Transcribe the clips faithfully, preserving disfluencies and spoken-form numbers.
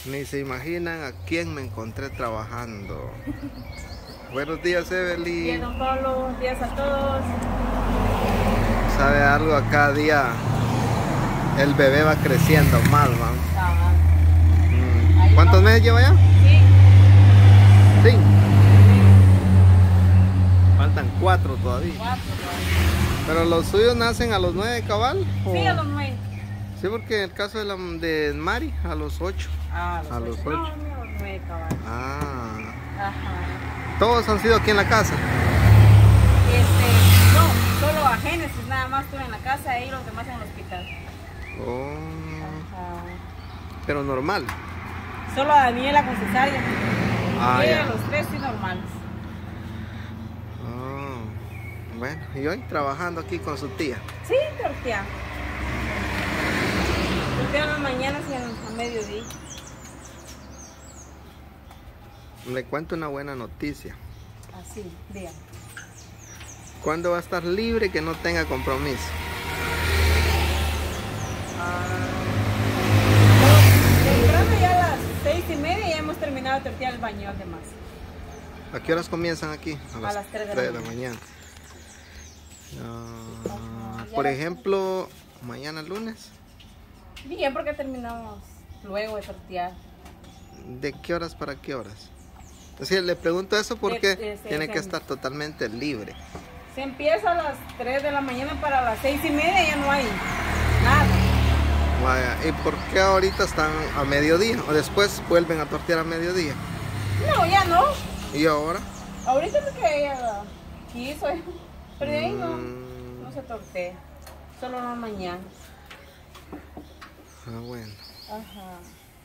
Ni se imaginan a quién me encontré trabajando. Buenos días, Evelyn. Bien, don Pablo, buenos días a todos. ¿Sabe algo? A cada día el bebé va creciendo mal, man. Ah, Mm. ¿Cuántos meses lleva ya? Sí. Sí. Faltan cuatro todavía. Cuatro. ¿Pero los suyos nacen a los nueve, cabal? ¿O? Sí, a los nueve. Sí, porque en el caso de, la, de Mari, a los ocho. Ah, A los ocho. ocho. No, no, a los nueve, cabal. Ah. Ajá. ¿Todos han sido aquí en la casa? Este, no, solo a Génesis nada más estuve en la casa y los demás en el hospital. Oh. Ajá. Pero normal. Solo a Daniela con cesárea. Ah, y ya. a los tres sí normales. Oh. Bueno, y hoy trabajando aquí con su tía. Sí, tortea. Tortea en las mañanas y a mediodía. Le cuento una buena noticia. Así, vean. ¿Cuándo va a estar libre que no tenga compromiso? Temprano ya a las seis y media ya hemos terminado de tortear el baño además. ¿A qué horas comienzan aquí? A las tres de la tres de la mañana. Ah, por ejemplo, mañana lunes. Bien, porque terminamos luego de tortear. ¿De qué horas para qué horas? Entonces le pregunto eso porque De- de- de- tiene de- que estar totalmente libre. Se empieza a las tres de la mañana para las seis y media ya no hay nada. Vaya, ¿y por qué ahorita están a mediodía? ¿O después vuelven a tortear a mediodía? No, ya no. ¿Y ahora? Ahorita es que ella quiso, pero de ahí no, Mm. no se tortea. Solo en las mañanas. Ah, bueno. Ajá.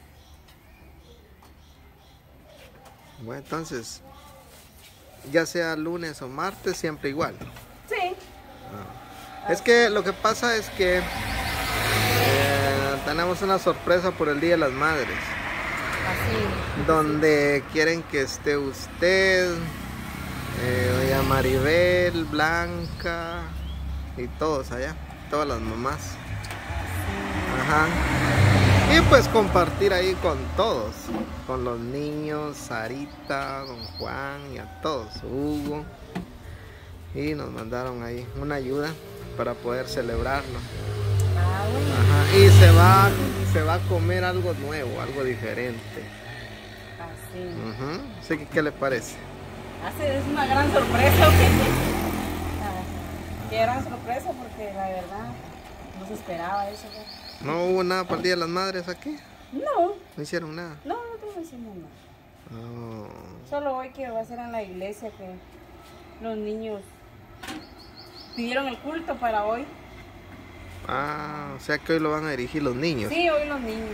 Bueno, entonces, ya sea lunes o martes, siempre igual. Sí. Es que lo que pasa es que eh, tenemos una sorpresa por el Día de las Madres, Así. donde quieren que esté usted, eh, doña Maribel, Blanca y todos allá, todas las mamás. Ajá. Y pues compartir ahí con todos, con los niños, Sarita, don Juan y a todos, Hugo. Y nos mandaron ahí una ayuda para poder celebrarlo. Ah, bueno. Ajá. Y se va, se va a comer algo nuevo, algo diferente. Así. Ujú. Así que, ¿qué le parece? Así es una gran sorpresa, ¿ok? Ah, qué gran sorpresa porque la verdad no se esperaba eso. ¿No? ¿No hubo nada para el Día de las Madres aquí? No, ¿No hicieron nada? no, nosotros no hicimos nada. Oh. Solo hoy que va a ser en la iglesia que los niños pidieron el culto para hoy. Ah, o sea que hoy lo van a dirigir los niños. Sí, hoy los niños.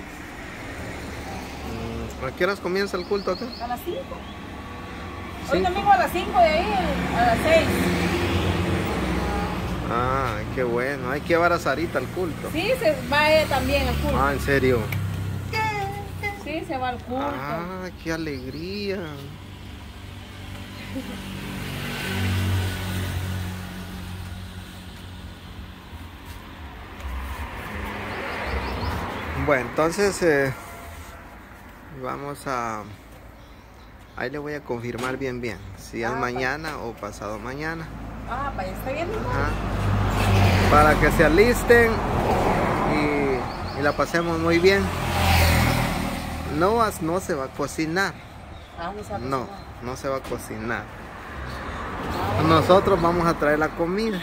¿A qué horas comienza el culto acá? A las cinco. Hoy Cinco. domingo a las cinco, de ahí a las seis. Ah, qué bueno. Hay que llevar a Sarita al culto. Sí, se va ella también al culto. Ah, ¿en serio? Sí, se va al culto. Ah, qué alegría. Bueno, entonces eh, vamos a... Ahí le voy a confirmar bien bien si es Ah, mañana o pasado mañana. Ah, vaya, está bien. Ajá. Para que se alisten y, y la pasemos muy bien. No, as- no se va a cocinar. Ah, no sabe No, nada. no se va a cocinar. Nosotros vamos a traer la comida.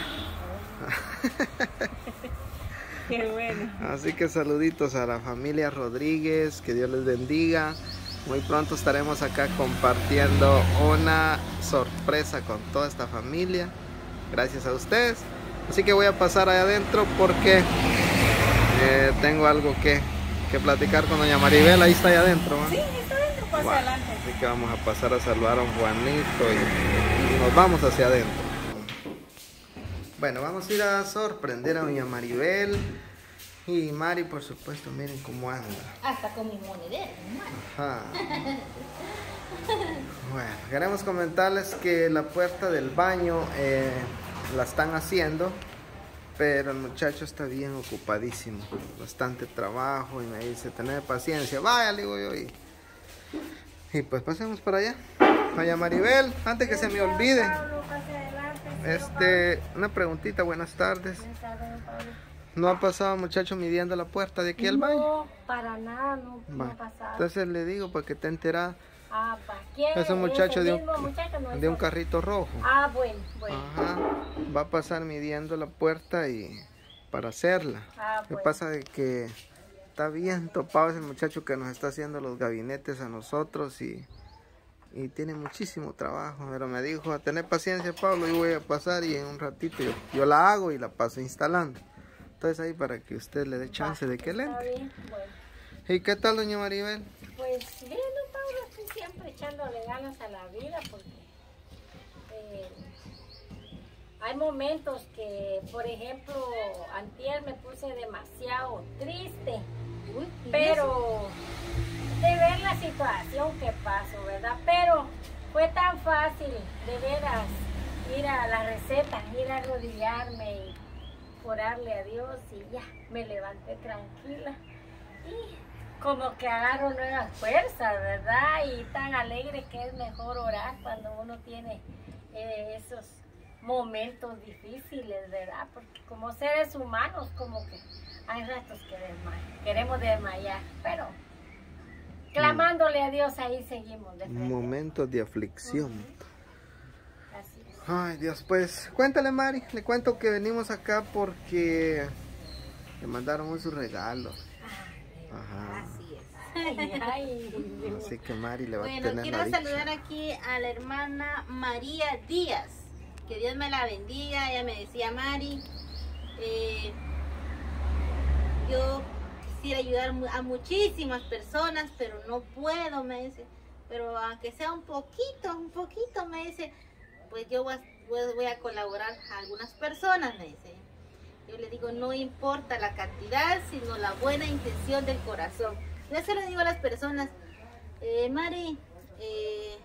Qué bueno. Así que saluditos a la familia Rodríguez, que Dios les bendiga. Muy pronto estaremos acá compartiendo una sorpresa con toda esta familia. Gracias a ustedes. Así que voy a pasar allá adentro porque eh, tengo algo que, que platicar con doña Maribel. Ahí está allá adentro, ¿no? Sí, está dentro, pasa Bueno, adelante. así que vamos a pasar a saludar a un Juanito y, y nos vamos hacia adentro. Bueno, vamos a ir a sorprender a doña Maribel. Y Mari, por supuesto, miren cómo anda. Hasta con mi monedero, Ajá. Bueno, queremos comentarles que la puerta del baño eh, la están haciendo. pero el muchacho está bien ocupadísimo, bastante trabajo y me dice, tener paciencia, vaya, le digo yo, y, y pues pasemos para allá. Vaya Maribel, antes que se me olvide, este, una preguntita, buenas tardes. Buenas tardes, don Pablo. ¿No ha pasado muchacho midiendo la puerta de aquí al baño? No, para nada, no, no Va. ha pasado. Entonces le digo para que te enterada. Ah, ¿para quién? Es un muchacho ¿Es de el un, mismo muchacho? No, de un es- carrito rojo. Ah, bueno, bueno. Ajá. Va a pasar midiendo la puerta y para hacerla. Ah, Lo que bueno. pasa es que está bien topado ese muchacho que nos está haciendo los gabinetes a nosotros y, y tiene muchísimo trabajo. Pero me dijo, a tener paciencia Pablo, yo voy a pasar y en un ratito yo, yo la hago y la paso instalando. Entonces ahí para que usted le dé chance Va, de que le está entre. bien, bueno. ¿Y qué tal doña Maribel? Pues bien, don Pablo, estoy siempre echándole ganas a la vida porque eh, hay momentos que, por ejemplo, antier me puse demasiado triste, Uy, ¿y pero de ver la situación que pasó, ¿verdad? Pero fue tan fácil, de veras, ir a la receta, ir a arrodillarme y orarle a Dios y ya, me levanté tranquila y como que agarro nuevas fuerzas, ¿verdad? Y tan alegre que es mejor orar cuando uno tiene eh, esos momentos difíciles, ¿verdad? Porque como seres humanos como que hay ratos que desma- queremos desmayar, pero clamándole a Dios ahí seguimos de frente. Momentos de aflicción. Así es. Ay Dios, pues cuéntale Mari, le cuento que venimos acá porque le mandaron un su regalo. Ajá. Así es. Ay, ay, Dios. Así que Mari le va a Bueno, tener quiero la dicha. saludar aquí a la hermana María Díaz. Que Dios me la bendiga. Ella me decía, Mari, eh, yo quisiera ayudar mu- a muchísimas personas, pero no puedo, me dice. Pero aunque sea un poquito, un poquito, me dice, pues yo voy a, voy- voy a colaborar a algunas personas, me dice. Yo le digo, no importa la cantidad, sino la buena intención del corazón. Yo se lo digo a las personas, eh, Mari, eh,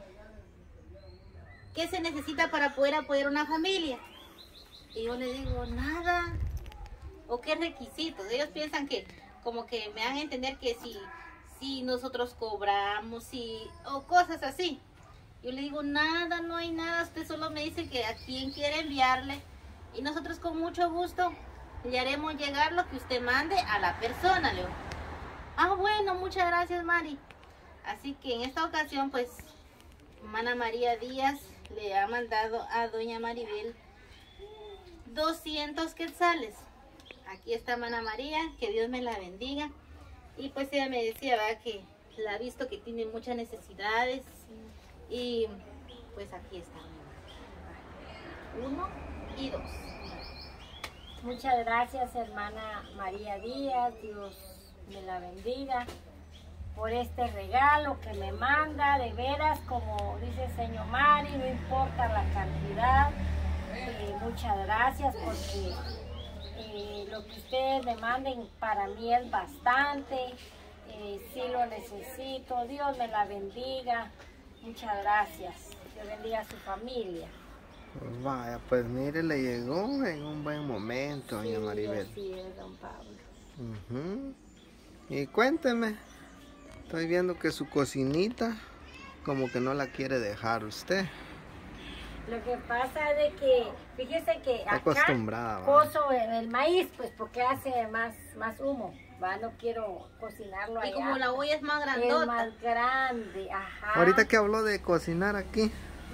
¿qué se necesita para poder apoyar una familia? Y yo le digo, nada. ¿O qué requisitos? Ellos piensan que como que me dan a entender que si, si nosotros cobramos, si, o cosas así. Yo le digo, nada, no hay nada. Usted solo me dice que a quién quiere enviarle. Y nosotros con mucho gusto le haremos llegar lo que usted mande a la persona, le digo. Ah, bueno, muchas gracias, Mari. Así que en esta ocasión, pues, hermana María Díaz le ha mandado a doña Maribel doscientos quetzales. Aquí está hermana María, que Dios me la bendiga. Y pues ella me decía, ¿verdad? Que la ha visto que tiene muchas necesidades. Y pues aquí está. Uno y dos. Muchas gracias, hermana María Díaz, Dios me la bendiga por este regalo que me manda, de veras, como dice el señor Mari, no importa la cantidad, eh, muchas gracias porque eh, lo que ustedes me manden para mí es bastante, eh, sí lo necesito, Dios me la bendiga, muchas gracias, Dios bendiga a su familia. Vaya, pues mire, le llegó en un buen momento, doña Sí, Maribel. así es, don Pablo. Ujú. Y cuénteme, estoy viendo que su cocinita como que no la quiere dejar usted. Lo que pasa es de que, fíjese que Está acá acostumbrada, ¿va? cozo el, el maíz, pues porque hace más, más humo, ¿va? No quiero cocinarlo allá. Y como la olla es más es grandota. más grande, ajá. Ahorita que habló de cocinar aquí,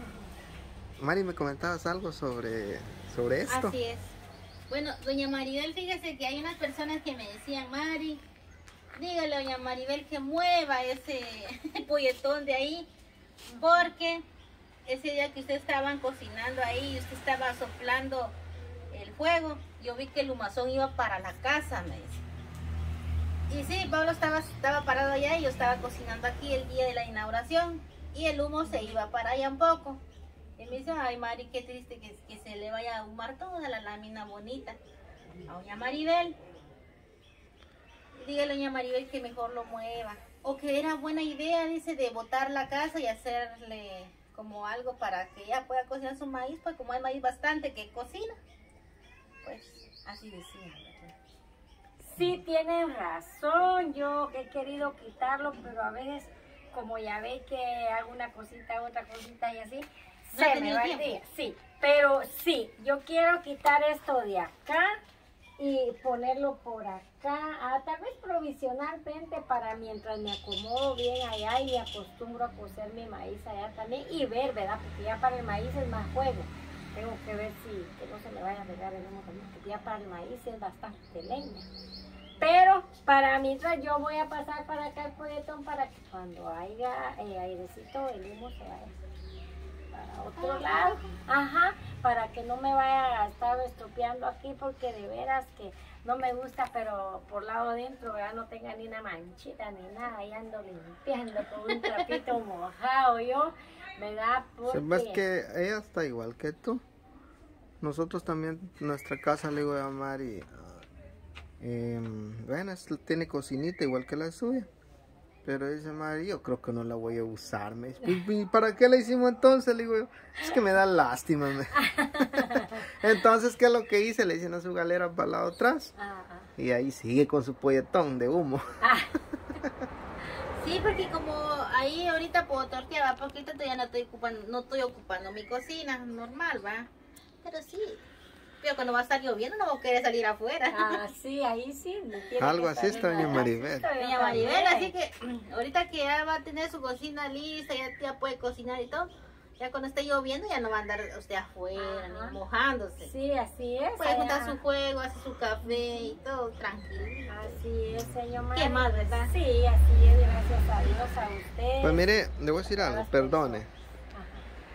Mari, me comentabas algo sobre, sobre esto. Así es. Bueno, doña Maribel, fíjese que hay unas personas que me decían, Mari, dígale a doña Maribel que mueva ese polletón de ahí, porque ese día que ustedes estaban cocinando ahí y usted estaba soplando el fuego, yo vi que el humazón iba para la casa, me dice. Y sí, Pablo estaba, estaba parado allá y yo estaba cocinando aquí el día de la inauguración y el humo se iba para allá un poco. Y me dice, ay Mari, qué triste que, que se le vaya a ahumar toda la lámina bonita a doña Maribel. Y dígale a doña Maribel que mejor lo mueva. O que era buena idea, dice, de botar la casa y hacerle como algo para que ella pueda cocinar su maíz, pues como hay maíz bastante que cocina. Pues Así decía. Sí, tienen razón, yo he querido quitarlo, pero a veces, como ya ve que hago una cosita, otra cosita y así, No se he me tenido va el tiempo. día. Sí, pero sí, yo quiero quitar esto de acá y ponerlo por acá, ah, tal vez provisionalmente para mientras me acomodo bien allá y me acostumbro a cocer mi maíz allá también y ver, ¿verdad? Porque ya para el maíz es más juego. Tengo que ver si, que no se me vaya a regar el humo también, porque ya para el maíz es bastante leña. Pero para mientras yo voy a pasar para acá el folletón para que cuando haya eh, airecito el humo se vaya para otro lado. Ajá, para que no me vaya a estar estropeando aquí porque de veras que no me gusta, pero por lado adentro ya no tenga ni una manchita ni nada, ahí ando limpiando con un trapito mojado yo, ¿verdad? Se ve Porque... que ella está igual que tú. Nosotros también, nuestra casa le digo a Mari, eh, bueno, es- tiene cocinita igual que la suya. Pero dice Mari, yo creo que no la voy a usar. Me dice, ¿y y para qué la hicimos entonces? Le digo yo, es que me da lástima. me". Entonces, ¿qué es lo que hice? Le hice una su galera para el lado atrás. Ah, ah. Y ahí sigue con su polletón de humo. Ah, Sí, porque como ahí ahorita puedo tortear, ¿va? Porque ahorita todavía no estoy ocupando, no estoy ocupando mi cocina normal, ¿va? Pero sí, pero cuando va a estar lloviendo no voy a querer salir afuera. ah, sí, ahí sí. me tiene Algo que así salir está doña la- Maribel. Yo Doña Maribel, también. así que ahorita que ya va a tener su cocina lista, ya, ya puede cocinar y todo, ya cuando esté lloviendo ya no va a andar usted afuera, Ajá. ni mojándose. Sí, así es. Puede juntar allá. su juego, hace su café y todo tranquilo. Así es, señor ¿Qué Mari. más, verdad? Sí, así es, gracias a Dios, a usted. Pues mire, le voy a decir a algo, las perdone. personas.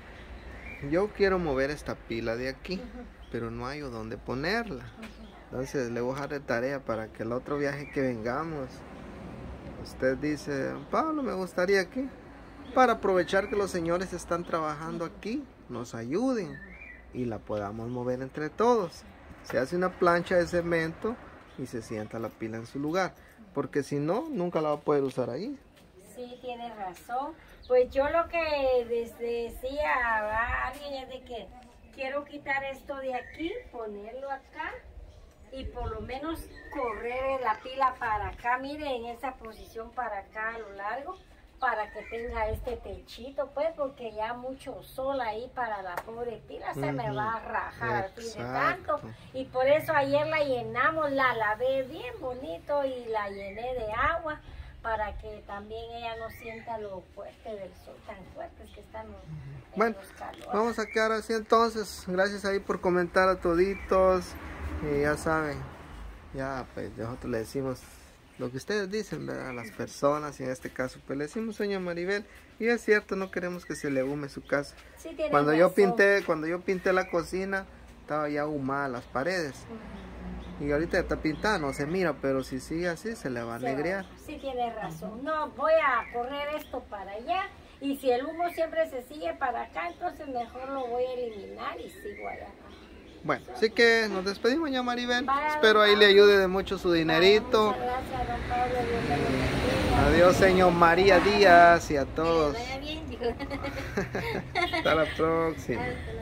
Yo quiero mover esta pila de aquí, Ajá, pero no hay dónde ponerla. ajá. Entonces le voy a dejar de tarea para que el otro viaje que vengamos, usted dice, Pablo, me gustaría aquí, para aprovechar que los señores están trabajando aquí, nos ayuden y la podamos mover entre todos. Se hace una plancha de cemento y se sienta la pila en su lugar, porque si no, nunca la va a poder usar ahí. Sí, tiene razón. Pues yo lo que les decía a alguien es de que quiero quitar esto de aquí, ponerlo acá y por lo menos correr la pila para acá, mire, en esa posición para acá a lo largo, para que tenga este techito, pues, porque ya mucho sol ahí para la pobre pila se me Ujú. va a rajar al fin de Exacto. tanto. Y por eso ayer la llenamos, la lavé bien bonito y la llené de agua para que también ella no sienta lo fuerte del sol, tan fuertes que están los, en Bueno, los calores. vamos a quedar así entonces. Gracias ahí por comentar a toditos. Y ya saben, ya pues nosotros le decimos lo que ustedes dicen, ¿verdad? A las personas, y en este caso pues le decimos, doña Maribel, y es cierto, no queremos que se le hume su casa. Sí, tiene Cuando yo razón. pinté, cuando yo pinté la cocina, estaba ya ahumada las paredes. Ujú. Y ahorita está pintada, no se mira, pero si sigue así se le va a Se va. negrear. Sí, tiene razón. No, voy a correr esto para allá. Y si el humo siempre se sigue para acá, entonces mejor lo voy a eliminar y sigo allá. Bueno, así que nos despedimos, doña Maribel. Bye, Espero ahí le ayude de mucho su dinerito. Muchas gracias, don Pablo. Dios me lo bendiga. Adiós, señor María Díaz, y a Que les todos. vaya bien, digo. Hasta la próxima. Hasta la